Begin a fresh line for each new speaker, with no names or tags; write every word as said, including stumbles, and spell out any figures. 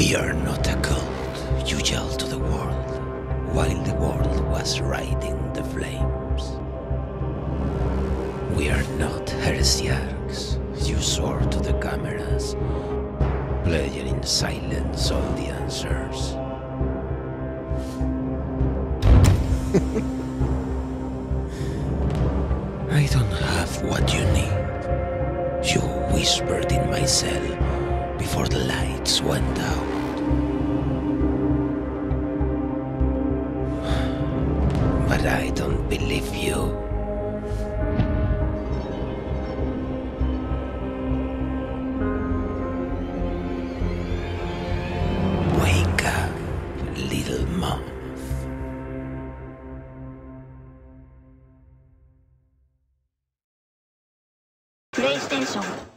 We are not a cult, you yelled to the world, while the world was riding the flames. We are not heresiarchs, you swore to the cameras, playing in silence all the answers. I don't have what you need. You whispered in my cell before the lights went out. But I don't believe you. Wake up, little moth.
PlayStation